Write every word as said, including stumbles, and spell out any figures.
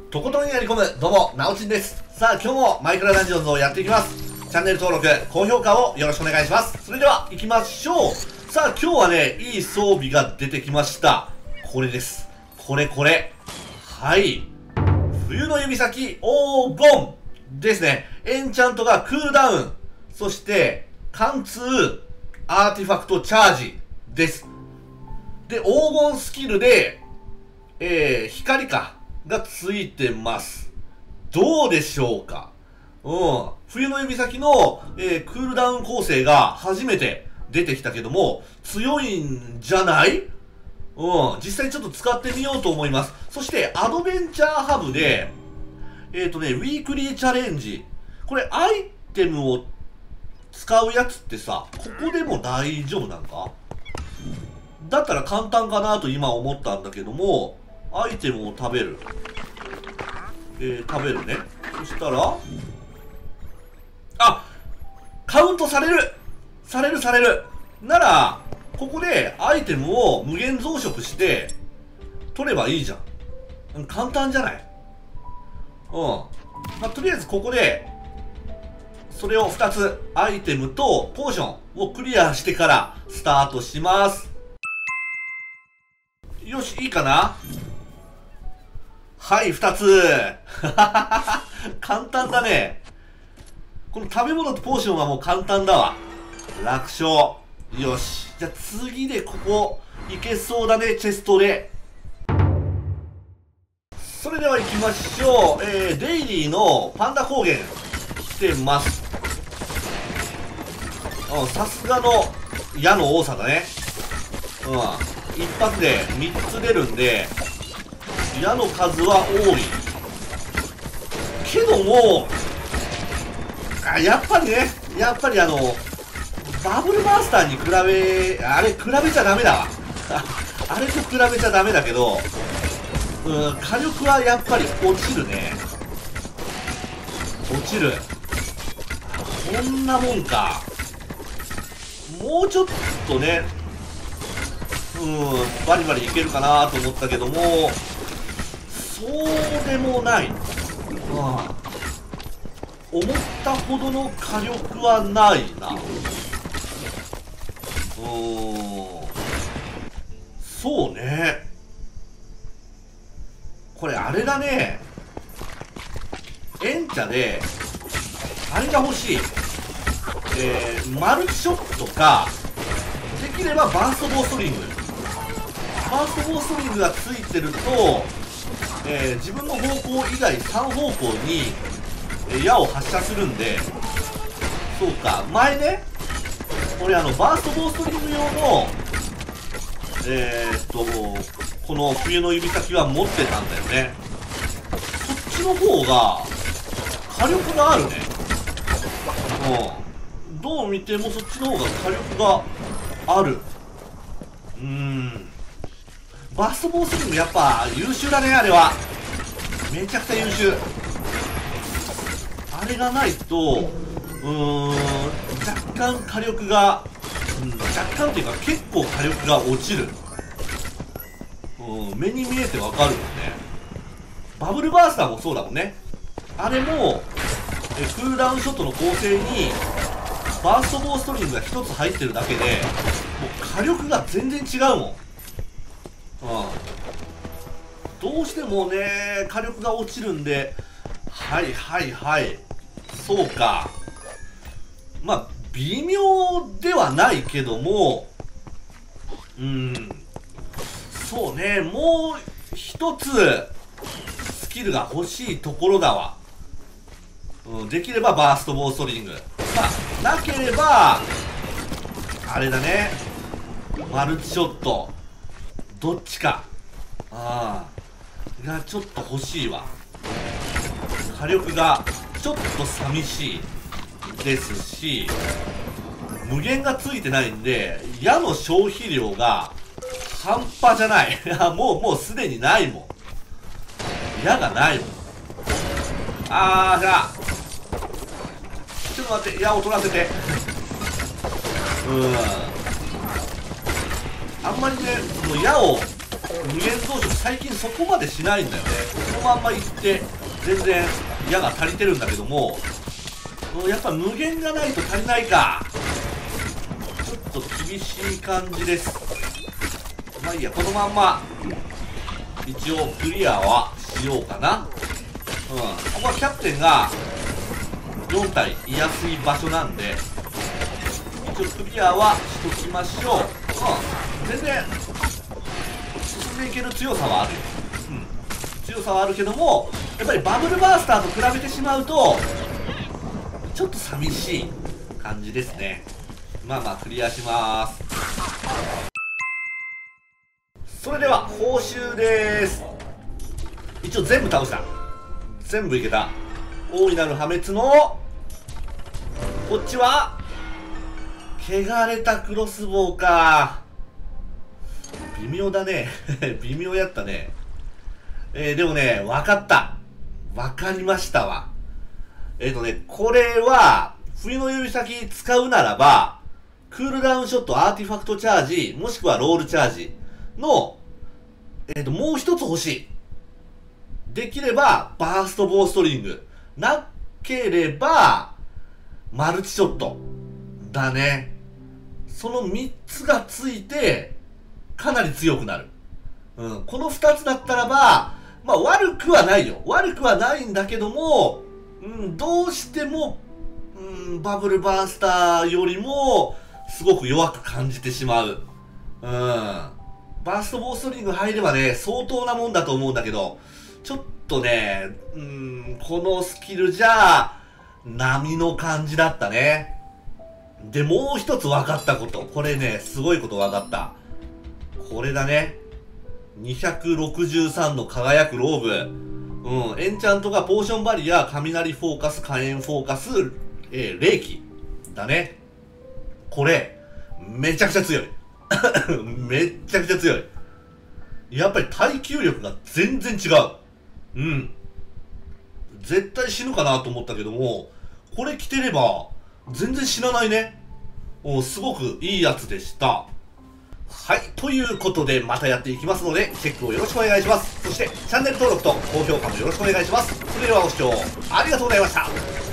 とことんやり込む、どうも、なおちんです。さあ、今日もマイクラダンジョンズをやっていきます。チャンネル登録、高評価をよろしくお願いします。それでは、行きましょう。さあ、今日はね、いい装備が出てきました。これです。これこれ。はい。冬の指先、黄金ですね。エンチャントがクールダウン。そして、貫通、アーティファクトチャージです。で、黄金スキルで、えー、光か。がついてます。どうでしょうか。うん。冬の指先の、えー、クールダウン構成が初めて出てきたけども、強いんじゃない？うん。実際にちょっと使ってみようと思います。そして、アドベンチャーハブで、えっとね、ウィークリーチャレンジ。これ、アイテムを使うやつってさ、ここでも大丈夫なのか？だったら簡単かなと今思ったんだけども、アイテムを食べる。えー、食べるね。そしたら、あ！カウントされるされるされるなら、ここでアイテムを無限増殖して、取ればいいじゃん。簡単じゃない？うん。まあ、とりあえずここで、それをふたつ、アイテムとポーションをクリアしてからスタートします。よし、いいかな？はい、二つ。簡単だね。この食べ物とポーションはもう簡単だわ。楽勝。よし。じゃあ次でここ、いけそうだね、チェストで。それでは行きましょう。えー、デイリーのパンダ高原、来てます。うん、さすがの矢の多さだね。うん。一発でみっつ出るんで、矢の数は多いけども、あ、やっぱりね、やっぱりあのバブルマスターに比べ、あれ比べちゃダメだわ。あれと比べちゃダメだけど、うん、火力はやっぱり落ちるね。落ちる。こんなもんか。もうちょっとね、うん、バリバリいけるかなと思ったけども、そうでもない。うん、思ったほどの火力はないな。うーん、そうね。これあれだね。エンチャで、あれが欲しい。えー、マルチショットか、できればバーストボーストリング。バーストボーストリングがついてると、えー、自分の方向以外さん方向に、えー、矢を発射するんで、そうか、前ね、俺あの、バーストボーストリング用の、えー、っと、この冬の指先は持ってたんだよね。そっちの方が、火力があるね。うん。どう見てもそっちの方が火力がある。うーん。バーストボーストリングやっぱ優秀だね、あれは。めちゃくちゃ優秀。あれがないと、うーん、若干火力が、うん、若干っていうか結構火力が落ちる。うん、目に見えてわかるもんね。バブルバースターもそうだもんね。あれも、えクールダウンショットの構成に、バーストボーストリングがひとつ入ってるだけで、もう火力が全然違うもん。うん、どうしてもね、火力が落ちるんで、はいはいはい、そうか。まあ、微妙ではないけども、うん、そうね、もう一つ、スキルが欲しいところだわ。うん、できればバーストボーストリング。まあ、なければ、あれだね、マルチショット。どっちか。ああ。がちょっと欲しいわ。火力がちょっと寂しいですし、無限がついてないんで、矢の消費量が半端じゃない。もう、もうすでにないもん。矢がないもん。あー、じゃあ、ちょっと待って、矢を取らせて。うーん。あんまりね、その矢を無限増殖最近そこまでしないんだよね。そのまんまいって全然矢が足りてるんだけども、やっぱ無限がないと足りないか。ちょっと厳しい感じです。まあいいや、このまんま一応クリアはしようかな。うん、ここはキャプテンがよん体いやすい場所なんで一応クリアはしときましょう。うん、全然進んでいける強さはあるよ。うん、強さはあるけども、やっぱりバブルバースターと比べてしまうとちょっと寂しい感じですね。まあまあクリアします。それでは報酬です。一応全部倒した。全部いけた。大いなる破滅のこっちは汚れたクロスボウか。微妙だね微妙やったね。えー、でもね、分かった。分かりましたわ。えっ、ー、とね、これは冬の指先使うならばクールダウンショット、アーティファクトチャージ、もしくはロールチャージの、えっ、ー、と、もう一つ欲しい。できれば、バーストボウストリング。なければ、マルチショット。だね。その三つがついて、かなり強くなる。うん。この二つだったらば、まあ悪くはないよ。悪くはないんだけども、うん、どうしても、うん、バブルバースターよりも、すごく弱く感じてしまう。うん。バーストボウストリング入ればね、相当なもんだと思うんだけど、ちょっとね、うん、このスキルじゃ、波の感じだったね。で、もう一つ分かったこと。これね、すごいこと分かった。これだね。にひゃくろくじゅうさんの輝くローブ。うん、エンチャントがポーションバリア、雷フォーカス、火炎フォーカス、えー、霊気。だね。これ、めちゃくちゃ強い。めっちゃくちゃ強い。やっぱり耐久力が全然違う。うん。絶対死ぬかなと思ったけども、これ着てれば、全然死なないね。お、すごくいいやつでした。はい。ということで、またやっていきますので、チェックをよろしくお願いします。そして、チャンネル登録と高評価もよろしくお願いします。それではご視聴ありがとうございました。